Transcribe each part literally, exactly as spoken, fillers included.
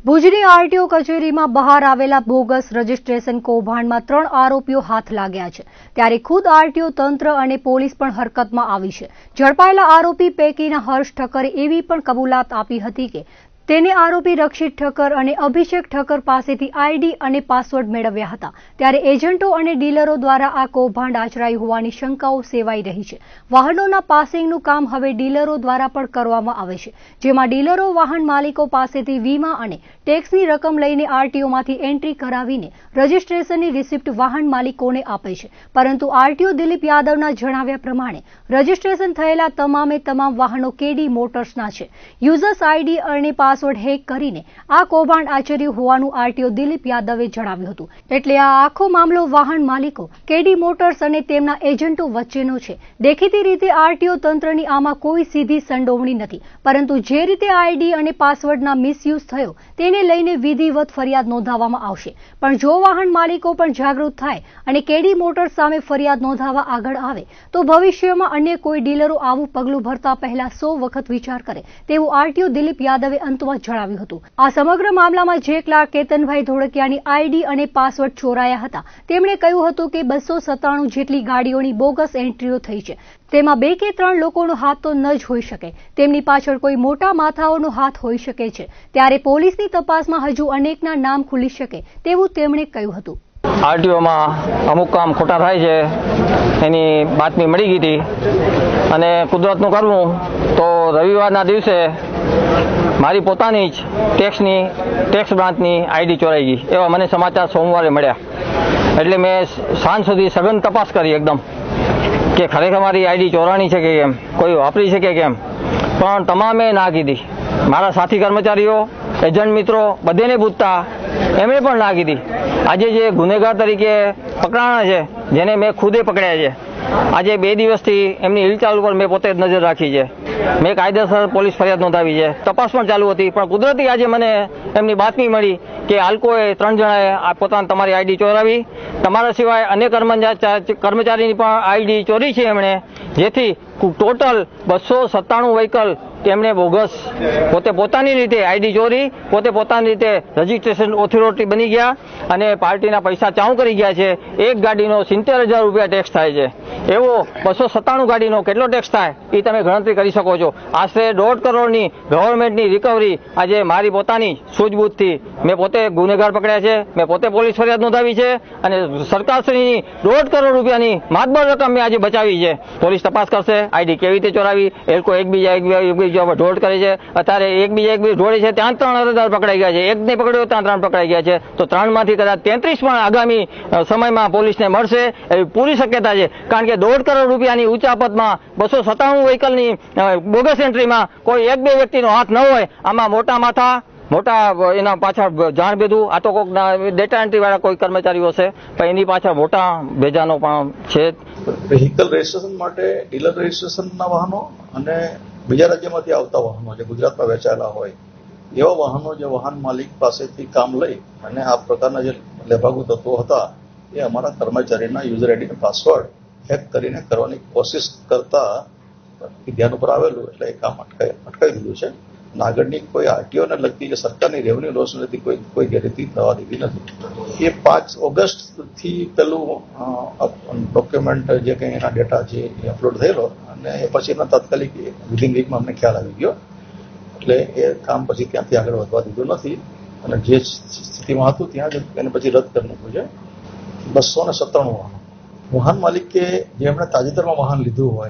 ભુજની આરટીઓ કચેરીમાં બહાર આવેલા બોગસ રજીસ્ટ્રેશન કૌભાંડમાં ત્રણ આરોપીઓ હાથ લાગ્યા છે, ત્યારે ખુદ આરટીઓ તંત્ર અને પોલીસ પણ હરકતમાં આવી છે। ઝડપાયેલા આરોપી પૈકીના હર્ષ ઠક્કરે એવી પણ કબૂલાત આપી હતી કે તેને આરોપી રક્ષિત ઠક્કર અને અભિષેક ઠક્કર પાસેથી આઈડી અને પાસવર્ડ મેળવ્યા હતા, ત્યારે એજન્ટો અને ડીલરો દ્વારા આ કૌભાંડ આચરાયું હોવાની શંકાઓ સેવાઈ રહી છે। વાહનોના પાસિંગનું કામ હવે ડીલરો દ્વારા પણ કરવામાં આવે છે, જેમાં ડીલરો વાહન માલિકો પાસેથી વીમા અને ટેક્સની રકમ લઈને આરટીઓમાંથી એન્ટ્રી કરાવીને રજીસ્ટ્રેશનની રિસિપ્ટ વાહન માલિકોને આપે છે, પરંતુ આરટીઓ દિલીપ યાદવના જણાવ્યા પ્રમાણે રજીસ્ટ્રેશન થયેલા તમામે તમામ વાહનો કેડી મોટર્સના છે। યુઝર્સ આઈડી અને પાસવર્ડ હેક કરીને આ કૌભાંડ આચર્યું હોવાનું આરટીઓ દિલીપ યાદવે જણાવ્યું હતું। એટલે આ આખો મામલો વાહન માલિકો, કેડી મોટર્સ અને તેમના એજન્ટો વચ્ચેનો છે। દેખીતી રીતે આરટીઓ તંત્રની આમાં કોઈ સીધી સંડોવણી નથી, પરંતુ જે રીતે આઈડી અને પાસવર્ડના મિસયુઝ થયો તેને લઈને વિધિવત ફરિયાદ નોંધાવવામાં આવશે। પણ જો વાહન માલિકો પણ જાગૃત થાય અને કેડી મોટર્સ સામે ફરિયાદ નોંધાવવા આગળ આવે તો ભવિષ્યમાં અન્ય કોઈ ડીલરો આવું પગલું ભરતા પહેલા સો વખત વિચાર કરે તેવું આરટીઓ દિલીપ યાદવે અંતમાં જણાવ્યું હતું। આ સમગ્ર મામલામાં જે ક્લાર્ક કેતનભાઈ ધોળકિયાની આઈડી અને પાસવર્ડ ચોરાયા હતા તેમણે કહ્યું હતું કે બસો સત્તાણું જેટલી ગાડીઓની બોગસ એન્ટ્રીઓ થઈ છે, તેમાં બે કે ત્રણ લોકોનો હાથ તો ન જ હોઈ શકે, તેમની પાછળ કોઈ મોટા માથાઓનો હાથ હોઈ શકે છે, ત્યારે પોલીસની તપાસમાં હજુ અનેકના નામ ખુલી શકે તેવું તેમણે કહ્યું હતું। આરટીઓમાં અમુક કામ ખોટા થાય છે એની બાતમી મળી ગઈ હતી અને કુદરતનું કરવું તો રવિવારના દિવસે મારી પોતાની જ ટેક્સની ટેક્સ બ્રાન્ચની આઈડી ચોરાઈ ગઈ એવા મને સમાચાર સોમવારે મળ્યા, એટલે મેં સાંજ સુધી સઘન તપાસ કરી એકદમ કે ખરેખર મારી આઈડી ચોરાણી છે કે કેમ, કોઈ વાપરી છે કે કેમ, પણ તમામે ના કીધી। મારા સાથી કર્મચારીઓ, એજન્ટ મિત્રો બધેને પૂછતા એમણે પણ ના કીધી। આજે જે ગુનેગાર તરીકે પકડાણા છે, જેને મેં ખુદે પકડ્યા છે, આજે બે દિવસથી એમની હિલચાલ ઉપર મેં પોતે નજર રાખી છે, મેં કાયદેસર પોલીસ ફરિયાદ નોંધાવી છે, તપાસ પણ ચાલુ હતી, પણ કુદરતી આજે મને એમની બાતમી મળી કે આલ્કોએ ત્રણ જણાએ પોતાની તમારી આઈડી ચોરાવી, તમારા સિવાય અન્ય કર્મચારીની પણ આઈડી ચોરી છે એમણે, જેથી ટોટલ બસો સત્તાણું વ્હીકલ તેમણે બોગસ પોતે પોતાની રીતે આઈડી ચોરી, પોતે પોતાની રીતે રજીસ્ટ્રેશન ઓથોરિટી બની ગયા અને પાર્ટીના પૈસા ચાઉ કરી ગયા છે। એક ગાડીનો સિત્તેર હજાર રૂપિયા ટેક્સ થાય છે, એવો બસો સત્તાણું ગાડીનો કેટલો ટેક્સ થાય એ તમે ગણતરી કરી શકો છો। આશરે દોઢ કરોડની ગવર્મેન્ટની રિકવરી આજે મારી પોતાની સૂઝબૂછથી મેં પોતે ગુનેગાર પકડ્યા છે, મેં પોતે પોલીસ ફરિયાદ નોંધાવી છે અને સરકારશ્રીની દોઢ કરોડ રૂપિયાની માતબર રકમ મેં આજે બચાવી છે। પોલીસ તપાસ કરશે આઈડી કેવી રીતે ચોરાવી, એ લોકો એકબીજા એકબીજા પર ઢોળ કરે છે, અત્યારે એકબીજા એકબીજા ઢોળે છે, ત્યાં ત્રણ અરજદાર પકડાઈ ગયા છે, એકને પકડ્યો ત્યાં ત્રણ પકડાઈ ગયા છે, તો ત્રણમાંથી કદાચ તેત્રીસ પણ આગામી સમયમાં પોલીસને મળશે એવી પૂરી શક્યતા છે, કારણ કે દોઢ કરોડ રૂપિયાની ઉચાપતમાં બસો સત્તાણું વ્હીકલની બોગસ એન્ટ્રીમાં કોઈ એક બે વ્યક્તિનો હાથ ન હોય, આમાં મોટા માથા મોટા એના પાછળ જાણ ભેદું, આ તો કોઈક ડેટા એન્ટ્રી વાળા કોઈ કર્મચારીઓ છે, પણ એની પાછળ મોટા ભેજાનો પણ છે। વ્હીકલ રજીસ્ટ્રેશન માટે ડીલર રજીસ્ટ્રેશનના વાહનો અને બીજા રાજ્યમાંથી આવતા વાહનો જે ગુજરાતમાં વેચાયેલા હોય એવા વાહનો જે વાહન માલિક પાસેથી કામ લઈ અને આ પ્રકારના જે લેભાગુ તત્વો હતા એ અમારા કર્મચારીના યુઝર આઈડી અને પાસવર્ડ હેક કરીને કરવાની કોશિશ કરતા ધ્યાન ઉપર આવેલું, એટલે એ કામ અટકાવી અટકાવી દીધું છે। આગળની કોઈ આરટીઓને લગતી જે સરકારની રેવન્યુ લોસ નથી કોઈ કોઈ ગેરરીતિ થવા દીધી નથી। એ પાંચ ઓગસ્ટથી પેલું ડોક્યુમેન્ટ જે કંઈ એના ડેટા છે એ અપલોડ થયેલો અને એ પછી એના તાત્કાલિક વિધિન વીકમાં અમને ખ્યાલ આવી ગયો, એટલે એ કામ પછી ત્યાંથી આગળ વધવા દીધું નથી અને જે સ્થિતિમાં હતું ત્યાં જ એને પછી રદ કરી નાખ્યું છે। બસો ને સત્તાણું વાહનો વાહન માલિકે જેમણે તાજેતરમાં વાહન લીધું હોય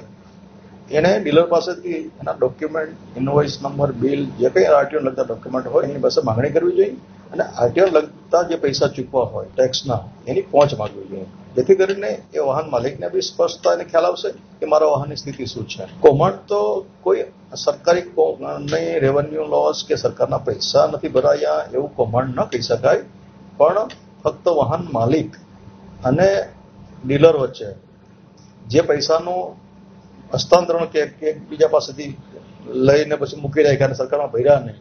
એને ડીલર પાસેથી એના ડોક્યુમેન્ટ, ઇનવોઇસ નંબર, બિલ જે કંઈ આરટીઓ લગતા ડોક્યુમેન્ટ હોય એની પાસે માંગણી કરવી જોઈએ અને આરટીઓ લગતા જે પૈસા ચૂકવા હોય ટેક્સના એની પહોંચ માંગવી જોઈએ, જેથી કરીને એ વાહન માલિકને બી સ્પષ્ટતા એને ખ્યાલ આવશે કે મારા વાહનની સ્થિતિ શું છે। કૌભાંડ તો કોઈ સરકારી નહીં રેવન્યુ લોસ કે સરકારના પૈસા નથી ભરાયા એવું કૌભાંડ ન કહી શકાય, પણ ફક્ત વાહન માલિક અને ડીલર વચ્ચે જે પૈસાનું હસ્તાંતરણ કે એકબીજા પાસેથી લઈને પછી મૂકી રાખ્યા અને સરકારમાં ભર્યા નહીં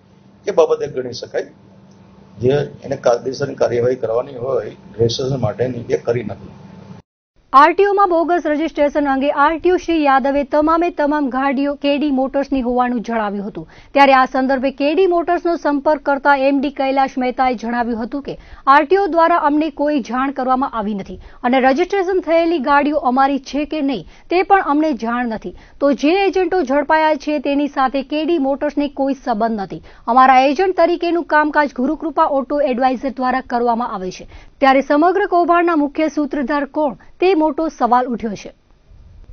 એ બાબતે ગણી શકાય, જે એને કાયદેસરની કાર્યવાહી કરવાની હોય રજીસ્ટ્રેશન માટેની એ કરી નથી। આરટીઓમાં બોગસ રજીસ્ટ્રેશન અંગે આરટીઓ શ્રી યાદવે તમામે તમામ ગાડીઓ કેડી મોટર્સની હોવાનું જણાવ્યું હતું। ત્યારે આ સંદર્ભે કેડી મોટર્સનો સંપર્ક કરતા એમડી કૈલાશ મહેતાએ જણાવ્યું હતું કે આરટીઓ દ્વારા અમને કોઈ જાણ કરવામાં આવી નથી અને રજીસ્ટ્રેશન થયેલી ગાડીઓ અમારી છે કે નહીં તે પણ અમને જાણ નથી। તો જે એજન્ટો ઝડપાયા છે તેની સાથે કેડી મોટર્સને કોઈ સંબંધ નથી। અમારા એજન્ટ તરીકેનું કામકાજ ગુરુકૃપા ઓટો એડવાઇઝર દ્વારા કરવામાં આવે છે। ત્યારે સમગ્ર કૌભાંડના મુખ્ય સૂત્રધાર કોણ તે મોટો સવાલ ઉઠ્યો છે।